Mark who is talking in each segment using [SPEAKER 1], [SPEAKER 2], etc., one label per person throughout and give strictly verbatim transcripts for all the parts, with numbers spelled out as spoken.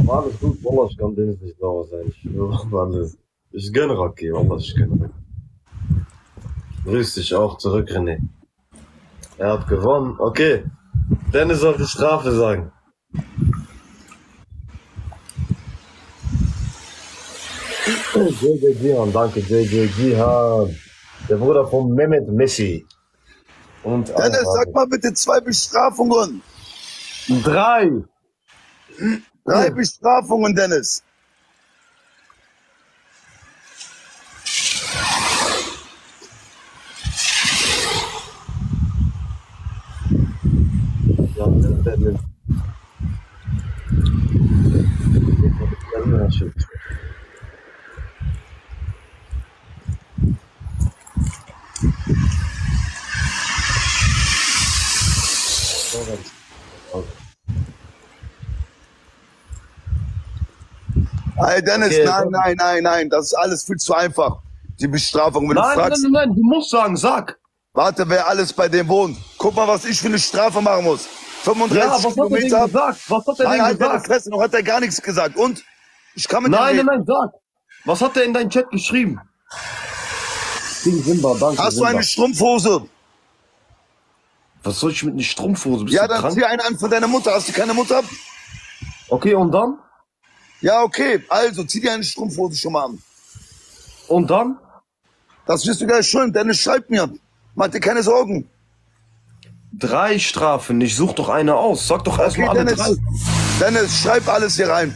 [SPEAKER 1] Alles gut, Wallah, ich kann Dennis nicht sauer sein. Ich schwöre, alles. Ich gönne Rocky, Wallah, ich gönne Rocky. Grüß dich auch zurück, René. Er hat gewonnen. Okay. Dennis soll die Strafe sagen. J J Gihan, danke, J J Gihan. Der Bruder von Mehmet Messi. Und
[SPEAKER 2] Dennis, sag mal bitte zwei Bestrafungen.
[SPEAKER 1] Drei.
[SPEAKER 2] Drei Bestrafungen, Dennis.
[SPEAKER 1] Ja, Dennis.
[SPEAKER 2] Hey Dennis,
[SPEAKER 1] Okay,
[SPEAKER 2] nein,
[SPEAKER 1] dann-
[SPEAKER 2] nein, nein, nein, das ist alles viel zu einfach. Die Bestrafung, wenn
[SPEAKER 1] Nein,
[SPEAKER 2] du
[SPEAKER 1] nein,
[SPEAKER 2] fragst,
[SPEAKER 1] nein, nein, du musst sagen, sag.
[SPEAKER 2] warte, wer alles bei dem wohnt. Guck mal, was ich für eine Strafe machen muss.
[SPEAKER 1] Ja,
[SPEAKER 2] fünfunddreißig
[SPEAKER 1] was hat er denn
[SPEAKER 2] Kilometer.
[SPEAKER 1] gesagt? Was hat er
[SPEAKER 2] Nein,
[SPEAKER 1] denn
[SPEAKER 2] halt deine
[SPEAKER 1] gesagt?
[SPEAKER 2] Fresse, noch hat er gar nichts gesagt. Und ich kann mit
[SPEAKER 1] Nein,
[SPEAKER 2] dem
[SPEAKER 1] nein,
[SPEAKER 2] reden.
[SPEAKER 1] nein, sag. Was hat er in deinen Chat geschrieben? King Simba, danke,
[SPEAKER 2] Hast du
[SPEAKER 1] Simba.
[SPEAKER 2] eine Strumpfhose?
[SPEAKER 1] Was soll ich mit einer Strumpfhose? Bist
[SPEAKER 2] Ja,
[SPEAKER 1] du
[SPEAKER 2] dann
[SPEAKER 1] krank?
[SPEAKER 2] zieh eine an von deiner Mutter. Hast du keine Mutter?
[SPEAKER 1] Okay, und dann?
[SPEAKER 2] Ja, okay. Also, zieh dir eine Strumpfhose schon mal an.
[SPEAKER 1] Und dann?
[SPEAKER 2] Das wirst du gleich schön. Dennis schreibt mir. Mach dir keine Sorgen.
[SPEAKER 1] Drei Strafen. Ich such doch eine aus. Sag doch
[SPEAKER 2] Okay,
[SPEAKER 1] erstmal alle
[SPEAKER 2] Dennis.
[SPEAKER 1] drei.
[SPEAKER 2] Dennis, schreib alles hier rein.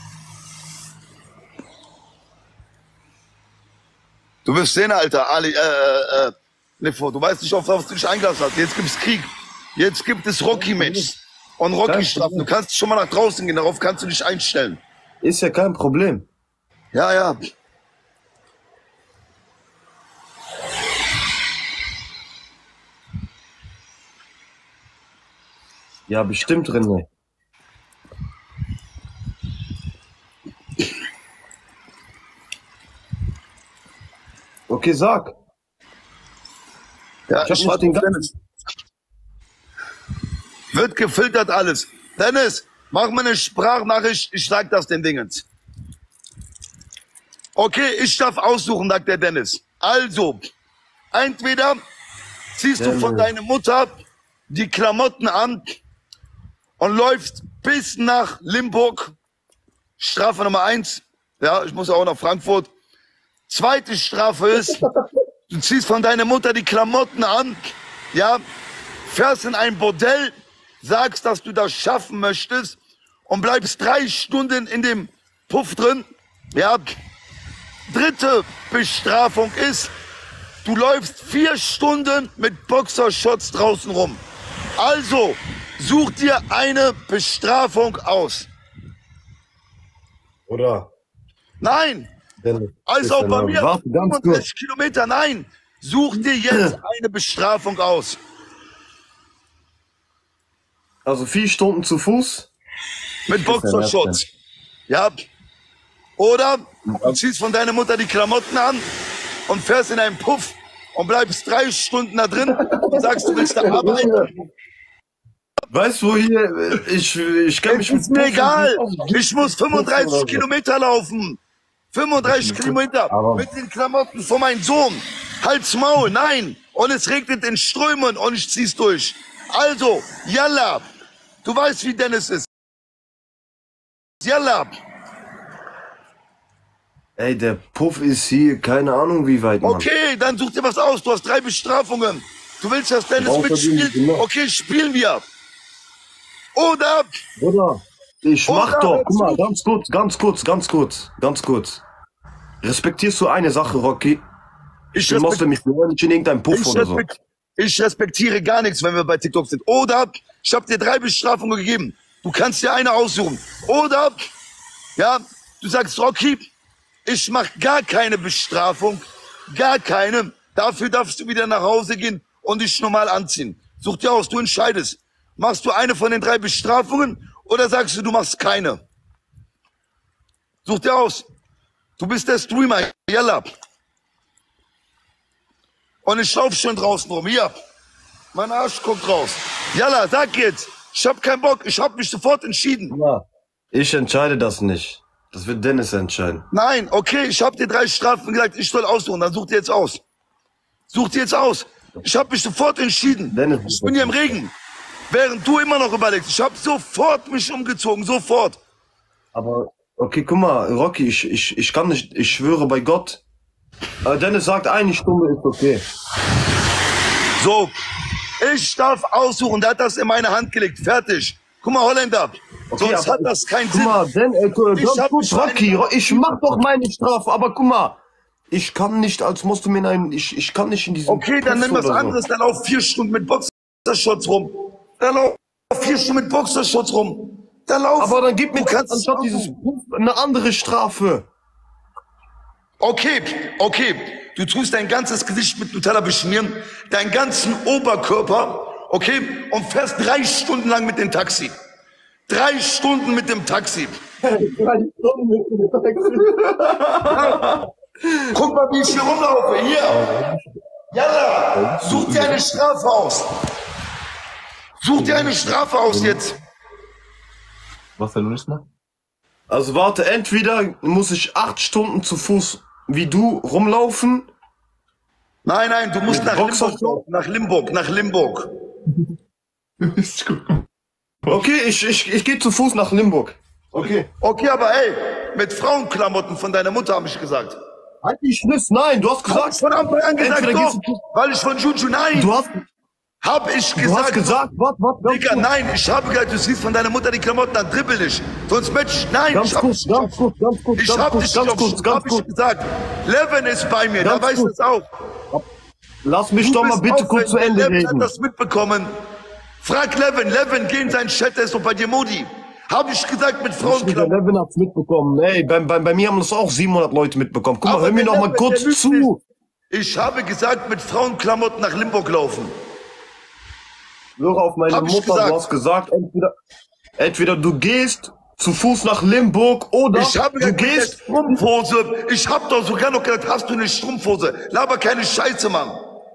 [SPEAKER 2] Du wirst sehen, Alter, Ali, äh, äh, äh, Nifo, du weißt nicht, auf was du dich eingelassen hast. Jetzt gibt's Krieg. Jetzt gibt es Rocky-Match. Und Rocky-Strafen. Du kannst schon mal nach draußen gehen. Darauf kannst du dich einstellen.
[SPEAKER 1] Ist ja kein Problem.
[SPEAKER 2] Ja, ja.
[SPEAKER 1] Ja, bestimmt, René. Okay, sag.
[SPEAKER 2] Ja,
[SPEAKER 1] Ich hab
[SPEAKER 2] ich
[SPEAKER 1] nicht
[SPEAKER 2] warte
[SPEAKER 1] den
[SPEAKER 2] auf
[SPEAKER 1] ganzen-
[SPEAKER 2] Dennis. Wird gefiltert alles. Dennis, mach mir eine Sprachnachricht. Ich sag das den Dingens. Okay, ich darf aussuchen, sagt der Dennis. Also, entweder ziehst du von deiner Mutter die Klamotten an und läufst bis nach Limburg. Strafe Nummer eins. Ja, ich muss auch nach Frankfurt. Zweite Strafe ist, du ziehst von deiner Mutter die Klamotten an, ja, fährst in ein Bordell, sagst, dass du das schaffen möchtest und bleibst drei Stunden in dem Puff drin, ja. Dritte Bestrafung ist, du läufst vier Stunden mit Boxershorts draußen rum. Also, such dir eine Bestrafung aus.
[SPEAKER 1] Oder?
[SPEAKER 2] Nein,
[SPEAKER 1] Dennis.
[SPEAKER 2] also auch bei mir,
[SPEAKER 1] Warte, ganz kurz.
[SPEAKER 2] fünfunddreißig Kilometer, nein. Such dir jetzt eine Bestrafung aus.
[SPEAKER 1] Also vier Stunden zu Fuß.
[SPEAKER 2] Mit Boxershorts. Ja. Oder du ziehst von deiner Mutter die Klamotten an und fährst in einen Puff und bleibst drei Stunden da drin und sagst, du willst da arbeiten.
[SPEAKER 1] Weißt du, hier, ich, ich kenn mich
[SPEAKER 2] Es ist
[SPEAKER 1] mit
[SPEAKER 2] mir
[SPEAKER 1] Puffen
[SPEAKER 2] egal.
[SPEAKER 1] nicht aus.
[SPEAKER 2] Ich muss fünfunddreißig Kilometer laufen. fünfunddreißig Kilometer
[SPEAKER 1] Aber-
[SPEAKER 2] mit den Klamotten von meinem Sohn. Halt's Maul, nein. Und es regnet in Strömen und ich zieh's durch. Also, yalla. Du weißt, wie Dennis ist. Yalla.
[SPEAKER 1] Ey, der Puff ist hier, keine Ahnung wie weit, Mann.
[SPEAKER 2] Okay, dann such dir was aus. Du hast drei Bestrafungen. Du willst, dass Dennis
[SPEAKER 1] Außerdem,
[SPEAKER 2] mitspielt?
[SPEAKER 1] genau.
[SPEAKER 2] Okay, spielen wir. Oder
[SPEAKER 1] Bruder, ich mach
[SPEAKER 2] Oder
[SPEAKER 1] doch, guck mal,
[SPEAKER 2] dazu-
[SPEAKER 1] ganz kurz, ganz kurz, ganz kurz, ganz kurz. Respektierst du eine Sache, Rocky?
[SPEAKER 2] ich,
[SPEAKER 1] Du musst
[SPEAKER 2] respekt,
[SPEAKER 1] mich nur nicht in irgendeinem Puff
[SPEAKER 2] ich,
[SPEAKER 1] oder so.
[SPEAKER 2] respekt, ich respektiere gar nichts, wenn wir bei TikTok sind. Oder ich habe dir drei Bestrafungen gegeben. Du kannst dir eine aussuchen. Oder ja, du sagst, Rocky, ich mach gar keine Bestrafung, gar keine. Dafür darfst du wieder nach Hause gehen und dich normal anziehen. Such dir aus, du entscheidest. Machst du eine von den drei Bestrafungen oder sagst du, du machst keine? Such dir aus. Du bist der Streamer. Yalla. Und ich lauf schon draußen rum. Hier. Mein Arsch guckt raus. Yalla, sag jetzt. Ich hab keinen Bock. Ich hab mich sofort entschieden.
[SPEAKER 1] Ja. Ich entscheide das nicht. Das wird Dennis entscheiden.
[SPEAKER 2] Nein, okay, ich habe dir drei Strafen gesagt, ich soll aussuchen, dann such dir jetzt aus. Such dir jetzt aus. Ich habe mich sofort entschieden.
[SPEAKER 1] Dennis,
[SPEAKER 2] Ich bin hier im Regen. Während du immer noch überlegst. Ich habe sofort mich umgezogen, sofort.
[SPEAKER 1] Aber, okay, guck mal, Rocky, ich, ich, ich kann nicht, ich schwöre bei Gott. Aber Dennis sagt, eine Stunde ist okay.
[SPEAKER 2] So, ich darf aussuchen, der hat das in meine Hand gelegt, fertig. Guck mal, Holländer,
[SPEAKER 1] Okay,
[SPEAKER 2] sonst
[SPEAKER 1] aber
[SPEAKER 2] hat das keinen
[SPEAKER 1] Guck
[SPEAKER 2] Sinn.
[SPEAKER 1] mal, denn, äh,
[SPEAKER 2] Ich
[SPEAKER 1] ganz
[SPEAKER 2] hab
[SPEAKER 1] gut,
[SPEAKER 2] mich
[SPEAKER 1] Rocky,
[SPEAKER 2] rein-
[SPEAKER 1] ich mach doch meine Strafe, aber guck mal, ich kann nicht, als musst du mir nein, ich, ich kann nicht in diesem
[SPEAKER 2] Okay, dann
[SPEAKER 1] Puff
[SPEAKER 2] nimm was
[SPEAKER 1] oder so.
[SPEAKER 2] anderes, dann lauf vier Stunden mit Boxershorts rum. Dann lauf vier Stunden mit Boxershorts rum. Dann lauf.
[SPEAKER 1] Aber dann gib mir
[SPEAKER 2] Du kannst
[SPEAKER 1] anstatt
[SPEAKER 2] es
[SPEAKER 1] dieses
[SPEAKER 2] aussuchen.
[SPEAKER 1] Puff eine andere Strafe.
[SPEAKER 2] Okay, okay. Du tust dein ganzes Gesicht mit Nutella beschmieren, deinen ganzen Oberkörper, okay, und fährst drei Stunden lang mit dem Taxi. Drei Stunden mit dem Taxi. Guck mal, wie ich hier rumlaufe. Hier. Jalla, such dir eine Strafe aus. Such dir eine Strafe aus jetzt.
[SPEAKER 3] Was soll ich machen?
[SPEAKER 1] Also warte, entweder muss ich acht Stunden zu Fuß wie du rumlaufen.
[SPEAKER 2] Nein, nein, du musst
[SPEAKER 1] Mit
[SPEAKER 2] nach
[SPEAKER 1] Boxershorts?
[SPEAKER 2] Limburg, nach Limburg, nach Limburg.
[SPEAKER 3] Ist gut.
[SPEAKER 1] Okay, ich, ich, ich gehe zu Fuß nach Limburg. Okay.
[SPEAKER 2] Okay, aber ey, mit Frauenklamotten von deiner Mutter habe ich gesagt.
[SPEAKER 1] Halt die Schliss, nein, du hast
[SPEAKER 2] Hab ich
[SPEAKER 1] gesagt,
[SPEAKER 2] von Anfang an gesagt,
[SPEAKER 1] Entweder
[SPEAKER 2] doch,
[SPEAKER 1] gehst du-
[SPEAKER 2] weil ich von Juju, nein,
[SPEAKER 1] du hast,
[SPEAKER 2] hab ich
[SPEAKER 1] du
[SPEAKER 2] gesagt,
[SPEAKER 1] hast gesagt, warte, warte, ganz
[SPEAKER 2] Digga,
[SPEAKER 1] kurz,
[SPEAKER 2] nein, ich habe gesagt, du siehst von deiner Mutter die Klamotten an, dribbel ich. Sonst Match ich, nein,
[SPEAKER 1] ganz
[SPEAKER 2] ich hab
[SPEAKER 1] kurz,
[SPEAKER 2] dich
[SPEAKER 1] ganz kurz, ganz kurz,
[SPEAKER 2] Ich
[SPEAKER 1] ganz
[SPEAKER 2] hab
[SPEAKER 1] kurz,
[SPEAKER 2] dich
[SPEAKER 1] ganz
[SPEAKER 2] nicht
[SPEAKER 1] kurz,
[SPEAKER 2] auf,
[SPEAKER 1] ganz
[SPEAKER 2] hab ich
[SPEAKER 1] kurz.
[SPEAKER 2] gesagt. Levin ist bei mir,
[SPEAKER 1] Ganz
[SPEAKER 2] der weiß
[SPEAKER 1] kurz.
[SPEAKER 2] das auch.
[SPEAKER 1] Lass mich
[SPEAKER 2] Du
[SPEAKER 1] doch mal
[SPEAKER 2] bist
[SPEAKER 1] bitte kurz zu
[SPEAKER 2] auffällig,
[SPEAKER 1] Ende
[SPEAKER 2] Levin
[SPEAKER 1] reden.
[SPEAKER 2] hat das mitbekommen. Frag Levin, Levin, geh in seinen Chat, der ist doch bei dir Modi. Hab ich gesagt, mit
[SPEAKER 1] Der
[SPEAKER 2] Frauenklamotten.
[SPEAKER 1] Levin hat's mitbekommen. Ey, bei, bei, bei mir haben das auch siebenhundert Leute mitbekommen. Guck mal,
[SPEAKER 2] Aber
[SPEAKER 1] hör mir
[SPEAKER 2] der
[SPEAKER 1] noch mal
[SPEAKER 2] Levin,
[SPEAKER 1] kurz
[SPEAKER 2] der lügt
[SPEAKER 1] zu.
[SPEAKER 2] nicht. Ich habe gesagt, mit Frauenklamotten nach Limburg laufen.
[SPEAKER 1] Höre auf meine
[SPEAKER 2] Hab ich
[SPEAKER 1] Mutter,
[SPEAKER 2] gesagt.
[SPEAKER 1] du hast gesagt, entweder, entweder du gehst zu Fuß nach Limburg oder
[SPEAKER 2] Ich habe
[SPEAKER 1] du
[SPEAKER 2] gesagt, mit der
[SPEAKER 1] gehst.
[SPEAKER 2] Strumpfhose. Ich hab doch sogar noch gesagt, hast du eine Strumpfhose? Laber keine Scheiße, Mann.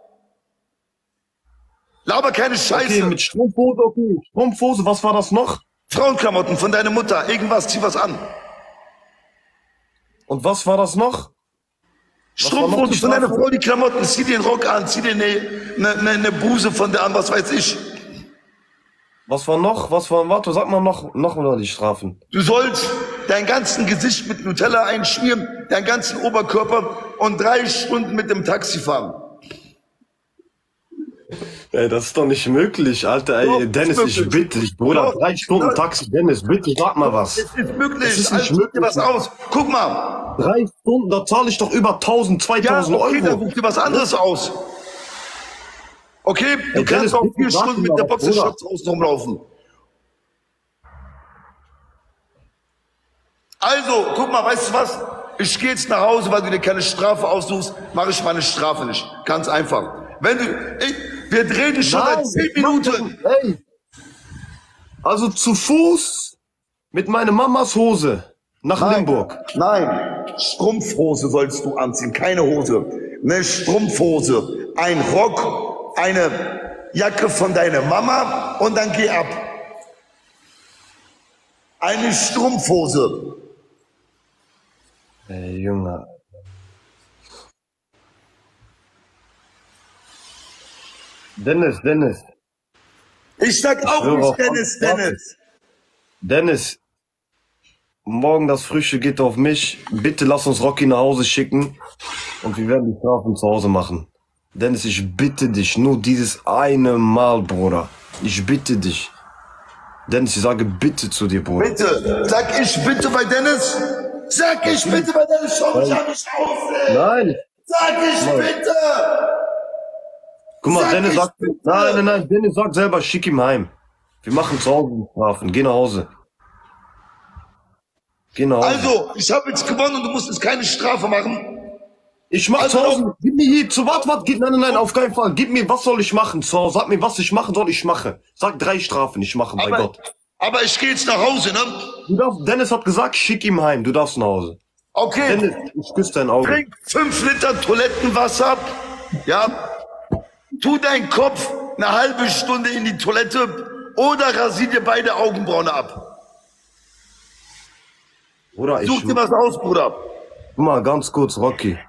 [SPEAKER 2] Laber keine Scheiße.
[SPEAKER 1] Okay, mit Strumpfhose, okay. Strumpfhose, was war das noch?
[SPEAKER 2] Frauenklamotten von deiner Mutter. Irgendwas, zieh was an.
[SPEAKER 1] Und was war das noch? war noch
[SPEAKER 2] Strumpfhose
[SPEAKER 1] die
[SPEAKER 2] von deiner
[SPEAKER 1] Strafe?
[SPEAKER 2] Frau, die Klamotten. Zieh dir den Rock an, zieh dir eine, eine, eine, eine Bluse von der an, was weiß ich.
[SPEAKER 1] Was war noch? Was war, warte, sag mal noch, noch mal die Strafen.
[SPEAKER 2] Du sollst dein ganzen Gesicht mit Nutella einschmieren, deinen ganzen Oberkörper und drei Stunden mit dem Taxi fahren.
[SPEAKER 1] Ey, das ist doch nicht möglich, Alter. Ey,
[SPEAKER 2] Doch,
[SPEAKER 1] Dennis,
[SPEAKER 2] ist
[SPEAKER 1] ich
[SPEAKER 2] möglich.
[SPEAKER 1] bitte dich, Bruder.
[SPEAKER 2] Doch,
[SPEAKER 1] Drei Stunden
[SPEAKER 2] doch.
[SPEAKER 1] Taxi, Dennis, bitte sag mal was.
[SPEAKER 2] Es ist möglich.
[SPEAKER 1] Es ist
[SPEAKER 2] Also,
[SPEAKER 1] nicht
[SPEAKER 2] such dir
[SPEAKER 1] möglich.
[SPEAKER 2] was aus. Guck mal.
[SPEAKER 1] Drei Stunden, da zahle ich doch über tausend,
[SPEAKER 2] Ja,
[SPEAKER 1] zweitausend
[SPEAKER 2] okay, dann
[SPEAKER 1] Euro.
[SPEAKER 2] such dir was anderes aus. Okay, du
[SPEAKER 1] Ey,
[SPEAKER 2] kannst
[SPEAKER 1] Dennis,
[SPEAKER 2] auch
[SPEAKER 1] bitte
[SPEAKER 2] vier
[SPEAKER 1] sag
[SPEAKER 2] Stunden
[SPEAKER 1] mir
[SPEAKER 2] mit der
[SPEAKER 1] was, Bruder.
[SPEAKER 2] Boxershorts außen rumlaufen. Also, guck mal, weißt du was? Ich gehe jetzt nach Hause, weil du dir keine Strafe aussuchst, mache ich meine Strafe nicht. Ganz einfach. Wenn du, ich, wir drehen schon
[SPEAKER 1] Nein,
[SPEAKER 2] seit zehn
[SPEAKER 1] Mann,
[SPEAKER 2] Minuten.
[SPEAKER 1] Ey. Also zu Fuß mit meiner Mamas Hose nach Limburg.
[SPEAKER 2] Nein, Strumpfhose sollst du anziehen, keine Hose. Eine Strumpfhose, ein Rock, eine Jacke von deiner Mama und dann geh ab. Eine Strumpfhose.
[SPEAKER 1] Ey, Junge. Dennis, Dennis,
[SPEAKER 2] Ich sag auch
[SPEAKER 1] höre
[SPEAKER 2] nicht
[SPEAKER 1] auf-
[SPEAKER 2] Dennis,
[SPEAKER 1] warte.
[SPEAKER 2] Dennis.
[SPEAKER 1] Dennis. Morgen das Frühstück geht auf mich. Bitte lass uns Rocky nach Hause schicken und wir werden die Strafen zu Hause machen. Dennis, ich bitte dich, nur dieses eine Mal, Bruder. Ich bitte dich. Dennis, ich sage bitte zu dir, Bruder.
[SPEAKER 2] Bitte, sag ich bitte bei Dennis. Sag ich bitte bei Dennis, schau mich an mich auf. ey.
[SPEAKER 1] Nein.
[SPEAKER 2] Sag ich bitte.
[SPEAKER 1] Guck mal,
[SPEAKER 2] Sag
[SPEAKER 1] Dennis
[SPEAKER 2] ich
[SPEAKER 1] sagt,
[SPEAKER 2] bitte.
[SPEAKER 1] nein, nein, nein, Dennis sagt selber, schick ihm heim. Wir machen zu Hause die Strafen. Geh nach Hause. Geh nach Hause.
[SPEAKER 2] Also, ich habe jetzt gewonnen und du musst jetzt keine Strafe machen.
[SPEAKER 1] Ich mach
[SPEAKER 2] Also-
[SPEAKER 1] zu Hause. Gib mir hier, zu warte, warte, gib, nein, nein, nein, auf keinen Fall. Gib mir, was soll ich machen zu Hause? Sag mir, was ich machen soll, ich mache. Sag drei Strafen, ich mache, bei
[SPEAKER 2] Aber,
[SPEAKER 1] Gott.
[SPEAKER 2] aber ich gehe jetzt nach Hause, ne?
[SPEAKER 1] Du darfst, Dennis hat gesagt, schick ihm heim, du darfst nach Hause.
[SPEAKER 2] Okay,
[SPEAKER 1] Dennis, ich küsse dein Auge.
[SPEAKER 2] trink fünf Liter Toilettenwasser, ja? Tu deinen Kopf eine halbe Stunde in die Toilette oder rasier dir beide Augenbrauen ab.
[SPEAKER 1] Bruder, ich...
[SPEAKER 2] Such dir was aus, Bruder.
[SPEAKER 1] Guck mal, ganz kurz, Rocky.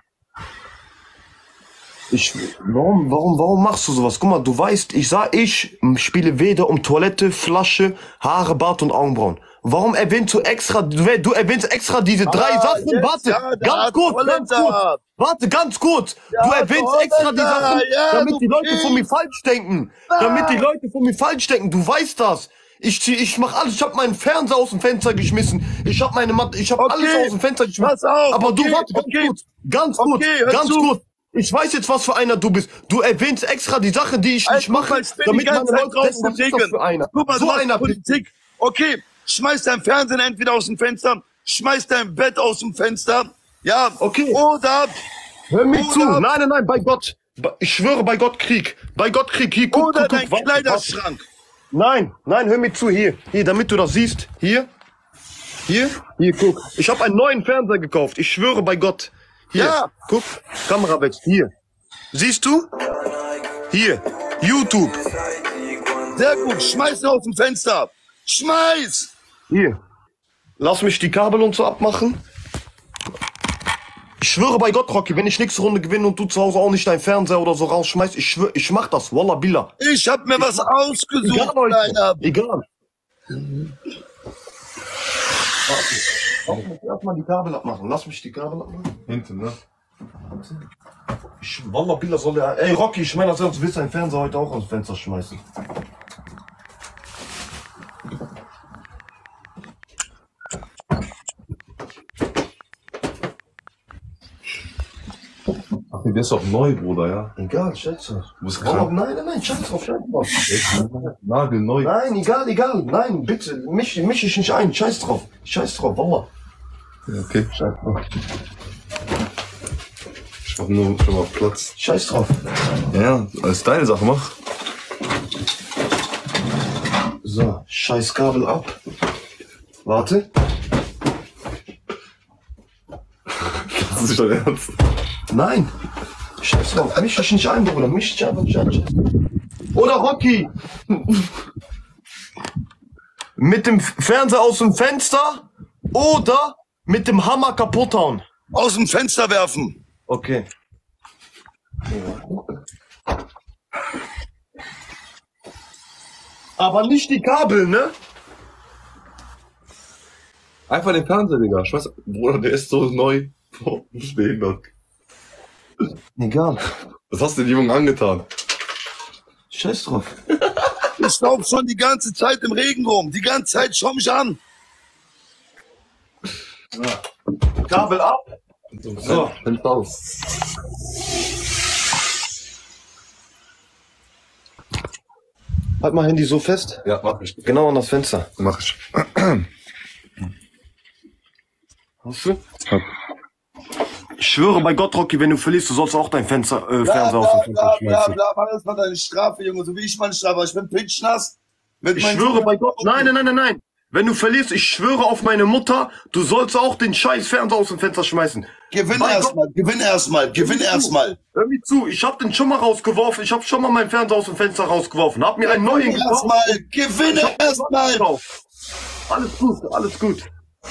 [SPEAKER 1] Ich, warum, warum, warum machst du sowas? Guck mal, du weißt, ich sag, ich spiele weder um Toilette, Flasche, Haare, Bart und Augenbrauen. Warum erwähnst du extra, du, du erwähnst extra diese drei
[SPEAKER 2] Ah,
[SPEAKER 1] Sachen?
[SPEAKER 2] jetzt,
[SPEAKER 1] Warte,
[SPEAKER 2] ja, der
[SPEAKER 1] ganz
[SPEAKER 2] hat
[SPEAKER 1] kurz, ganz
[SPEAKER 2] Holländer.
[SPEAKER 1] kurz. Warte, ganz kurz.
[SPEAKER 2] Ja,
[SPEAKER 1] du erwähnst
[SPEAKER 2] der
[SPEAKER 1] extra die
[SPEAKER 2] Holländer,
[SPEAKER 1] Sachen,
[SPEAKER 2] ja,
[SPEAKER 1] damit
[SPEAKER 2] du
[SPEAKER 1] die Leute von mir
[SPEAKER 2] Kind.
[SPEAKER 1] falsch denken.
[SPEAKER 2] Ah.
[SPEAKER 1] Damit die Leute von mir falsch denken. Du weißt das. Ich, zieh- ich mach alles. Ich hab meinen Fernseher aus dem Fenster geschmissen. Ich hab meine Matte, ich hab
[SPEAKER 2] Okay,
[SPEAKER 1] alles aus dem Fenster geschmissen.
[SPEAKER 2] pass auf,
[SPEAKER 1] Aber
[SPEAKER 2] okay,
[SPEAKER 1] du, warte, ganz
[SPEAKER 2] okay.
[SPEAKER 1] kurz. Ganz kurz,
[SPEAKER 2] Okay, hör
[SPEAKER 1] ganz
[SPEAKER 2] zu.
[SPEAKER 1] kurz. Ich weiß jetzt, was für einer du bist. Du erwähnst extra die Sachen, die ich
[SPEAKER 2] Alter,
[SPEAKER 1] nicht
[SPEAKER 2] guck
[SPEAKER 1] mache,
[SPEAKER 2] mal, ich bin die
[SPEAKER 1] damit meine
[SPEAKER 2] ganze Zeit
[SPEAKER 1] Leute
[SPEAKER 2] draußen
[SPEAKER 1] denken, was ist das
[SPEAKER 2] Regen.
[SPEAKER 1] für einer?
[SPEAKER 2] Guck mal,
[SPEAKER 1] So
[SPEAKER 2] du machst
[SPEAKER 1] einer bist du.
[SPEAKER 2] Politik. Okay, schmeiß dein Fernsehen entweder aus dem Fenster, schmeiß dein Bett aus dem Fenster, ja,
[SPEAKER 1] Okay.
[SPEAKER 2] oder,
[SPEAKER 1] Hör mir
[SPEAKER 2] Oder-
[SPEAKER 1] zu. Nein, nein, nein, bei Gott. Ich schwöre bei Gott Krieg. Bei Gott Krieg. Hier, guck,
[SPEAKER 2] oder
[SPEAKER 1] guck,
[SPEAKER 2] dein
[SPEAKER 1] guck. Warte,
[SPEAKER 2] Kleiderschrank.
[SPEAKER 1] warte. Nein, nein, hör mir zu. Hier, hier, damit du das siehst. Hier, hier, hier, guck. Ich habe einen neuen Fernseher gekauft. Ich schwöre bei Gott. Hier,
[SPEAKER 2] Ja.
[SPEAKER 1] guck. Kamera weg. Hier. Siehst du? Hier. YouTube.
[SPEAKER 2] Sehr gut, schmeiß ihn aus dem Fenster. Schmeiß!
[SPEAKER 1] Hier. Lass mich die Kabel und so abmachen. Ich schwöre bei Gott, Rocky, wenn ich nächste Runde gewinne und du zu Hause auch nicht deinen Fernseher oder so rausschmeißt, ich schwöre, ich mach das. Wallah billah.
[SPEAKER 2] Ich hab mir was ausgesucht,
[SPEAKER 1] Egal, Leute.
[SPEAKER 2] Kleiner.
[SPEAKER 1] Egal. Warte. Lass mich erstmal die Kabel abmachen. Lass mich die Kabel abmachen.
[SPEAKER 3] Hinten, ne?
[SPEAKER 1] Ich, Wallah billah soll der... Ey, Rocky, ich meine, sonst willst du deinen Fernseher heute auch aus dem Fenster schmeißen.
[SPEAKER 3] Ach, der ist doch neu, Bruder, ja?
[SPEAKER 1] Egal, scheiße.
[SPEAKER 3] Du bist
[SPEAKER 1] Wallah,
[SPEAKER 3] krank.
[SPEAKER 1] nein, nein, nein, scheiß drauf, scheiß drauf.
[SPEAKER 3] Nagelneu.
[SPEAKER 1] Nein, egal, egal. Nein, bitte, misch, misch ich nicht ein. Scheiß drauf. Scheiß drauf, Wallah.
[SPEAKER 3] Ja, okay.
[SPEAKER 1] Scheiß drauf.
[SPEAKER 3] Ich hab nur schon mal Platz.
[SPEAKER 1] Scheiß drauf.
[SPEAKER 3] Ja, als deine Sache, mach.
[SPEAKER 1] So, scheiß Kabel ab. Warte.
[SPEAKER 3] Das ist nicht dein Ernst.
[SPEAKER 1] Nein. Scheiß drauf. Misch dich nicht ein, Bruder. Misch dich einfach nicht ein. Oder Rocky. Mit dem Fernseher aus dem Fenster oder mit dem Hammer kaputt hauen.
[SPEAKER 2] Aus dem Fenster werfen.
[SPEAKER 1] Okay. Aber nicht die Kabel, ne?
[SPEAKER 3] Einfach den Fernseher, Digga. Ich weiß, Bruder, der ist so neu. Boah, du bist behindert.
[SPEAKER 1] Egal.
[SPEAKER 3] Was hast du den Jungen angetan?
[SPEAKER 1] Scheiß drauf.
[SPEAKER 2] Ich lauf schon die ganze Zeit im Regen rum. Die ganze Zeit, schau mich an.
[SPEAKER 1] Kabel ab.
[SPEAKER 3] So, Fenster aus.
[SPEAKER 1] Halt mal Handy so fest.
[SPEAKER 3] Ja, mach ich.
[SPEAKER 1] Genau an das Fenster.
[SPEAKER 3] Mach ich.
[SPEAKER 1] Hast du? Ich schwöre bei Gott, Rocky, wenn du verlierst, du sollst auch dein Fenster, äh, Fernseher aus dem
[SPEAKER 2] bla,
[SPEAKER 1] Fenster
[SPEAKER 2] bla, bla,
[SPEAKER 1] schmeißen.
[SPEAKER 2] bla, mach erstmal deine Strafe, Junge, so wie ich meine Strafe. Ich bin pitschnass. Mit
[SPEAKER 1] Ich
[SPEAKER 2] meinen-
[SPEAKER 1] schwöre bei Gott. Nein, nein, nein, nein, nein. Wenn du verlierst, ich schwöre auf meine Mutter, du sollst auch den scheiß Fernseher aus dem Fenster schmeißen.
[SPEAKER 2] Gewinn
[SPEAKER 1] Bei
[SPEAKER 2] erstmal, gewinn erstmal, gewinn erstmal.
[SPEAKER 1] Hör mir zu, ich hab den schon mal rausgeworfen, ich hab schon mal meinen Fernseher aus dem Fenster rausgeworfen, hab mir einen neuen gekauft.
[SPEAKER 2] Erstmal, gewinne erstmal.
[SPEAKER 1] Alles gut, alles gut.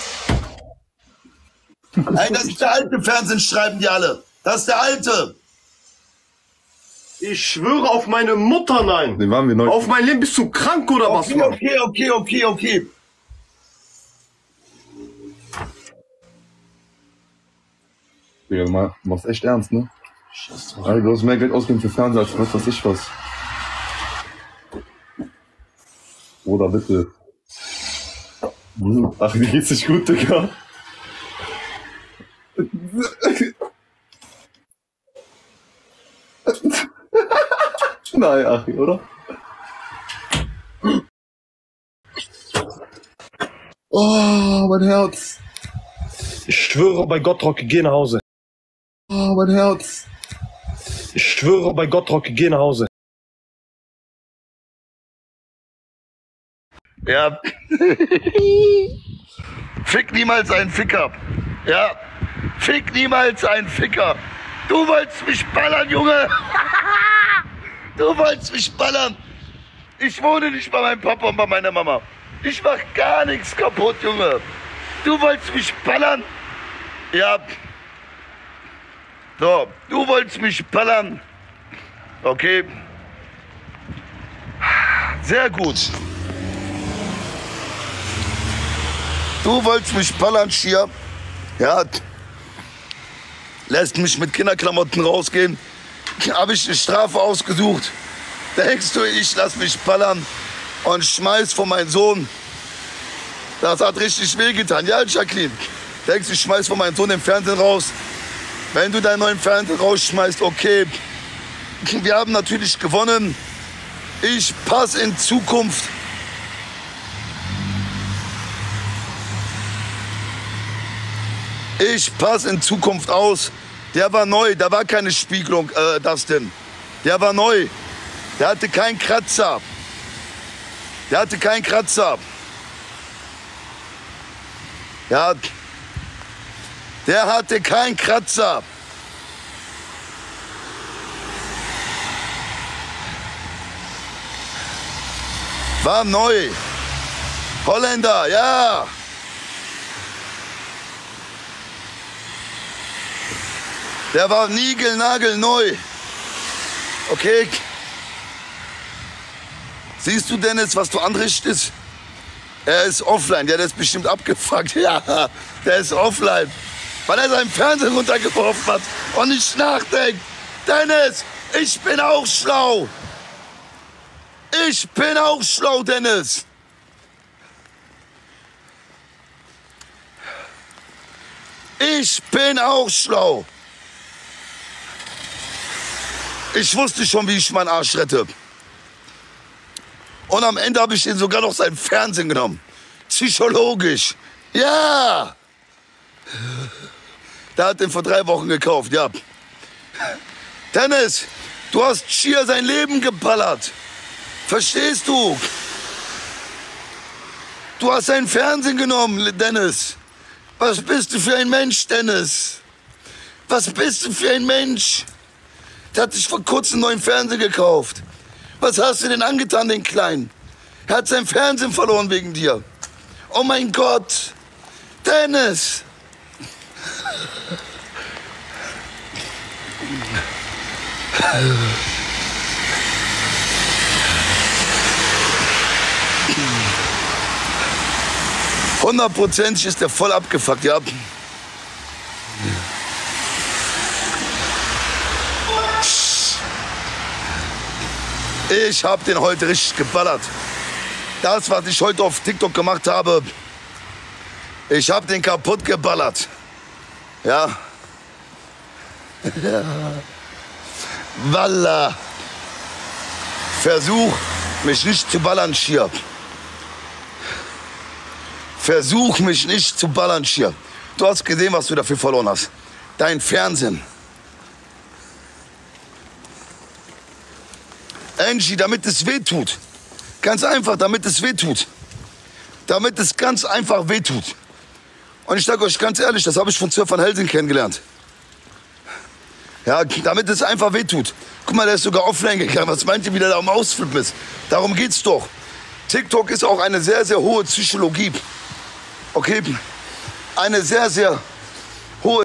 [SPEAKER 2] Nein, das ist der alte Fernsehen, schreiben die alle. Das ist der alte.
[SPEAKER 1] Ich schwöre auf meine Mutter, nein.
[SPEAKER 3] Den waren wir neu.
[SPEAKER 1] Auf mein Leben, bist du krank oder was,
[SPEAKER 2] Okay,
[SPEAKER 1] Mann?
[SPEAKER 2] okay, okay, okay, okay.
[SPEAKER 3] Digga, du mach- machst echt ernst, ne? Alter, du hast mehr Geld ausgegeben für Fernseher als was weiß ich was. Bruder, bitte. Ach, dir geht's nicht gut, Digga. Nein, Achi, oder? Oh, mein Herz.
[SPEAKER 1] Ich schwöre bei Gott, Rocky, geh nach Hause.
[SPEAKER 3] Oh, mein Herz.
[SPEAKER 1] Ich schwöre bei Gott, Rocky, geh nach Hause.
[SPEAKER 2] Ja. Fick niemals einen Ficker. Ja. Fick niemals einen Ficker. Du wolltest mich ballern, Junge. Du wolltest mich ballern. Ich wohne nicht bei meinem Papa und bei meiner Mama. Ich mach gar nichts kaputt, Junge. Du wolltest mich ballern? Ja. So, du wolltest mich ballern. Okay. Sehr gut. Du wolltest mich ballern, Schier. Ja. Lässt mich mit Kinderklamotten rausgehen. Habe ich eine Strafe ausgesucht. Denkst du, ich lass mich ballern und schmeiß vor meinen Sohn? Das hat richtig wehgetan. Ja, Jacqueline. Denkst du, ich schmeiß vor meinen Sohn den Fernsehen raus? Wenn du deinen neuen Fernseher rausschmeißt, okay. Wir haben natürlich gewonnen. Ich passe in Zukunft. Ich passe in Zukunft aus. Der war neu, da war keine Spiegelung, äh, Dustin. Der war neu. Der hatte keinen Kratzer. Der hatte keinen Kratzer. Ja. Der hatte keinen Kratzer. War neu. Holländer, ja. Der war niegelnagelneu. Okay. Siehst du, Dennis, was du anrichtest? Er ist offline. Ja, der ist bestimmt abgefuckt. Ja, der ist offline. Weil er seinen Fernseher runtergeworfen hat und nicht nachdenkt. Dennis, ich bin auch schlau. Ich bin auch schlau, Dennis. Ich bin auch schlau. Ich wusste schon, wie ich meinen Arsch rette. Und am Ende habe ich ihn sogar noch sein Fernsehen genommen. Psychologisch. Ja. Der hat den vor drei Wochen gekauft, ja. Dennis, du hast Chia sein Leben geballert. Verstehst du? Du hast sein Fernsehen genommen, Dennis. Was bist du für ein Mensch, Dennis? Was bist du für ein Mensch? Der hat sich vor kurzem einen neuen Fernseher gekauft. Was hast du denn angetan, den Kleinen? Er hat sein Fernsehen verloren wegen dir. Oh mein Gott. Dennis. Hundertprozentig ist der voll abgefuckt, ja. Ich hab den heute richtig geballert. Das, was ich heute auf TikTok gemacht habe, ich hab den kaputt geballert. Ja. Ja. Wallah. Versuch, mich nicht zu ballern, Schier. Versuch, mich nicht zu ballern, Schier. Du hast gesehen, was du dafür verloren hast. Dein Fernsehen. Angie, damit es weh tut. Ganz einfach, damit es weh tut. Damit es ganz einfach weh tut. Und ich sage euch ganz ehrlich, das habe ich von Sir Van Helsing kennengelernt. Ja, damit es einfach weh tut. Guck mal, der ist sogar offline gegangen. Was meint ihr, wie der da am Ausflippen ist? Darum geht's doch. TikTok ist auch eine sehr, sehr hohe Psychologie. Okay? Eine sehr, sehr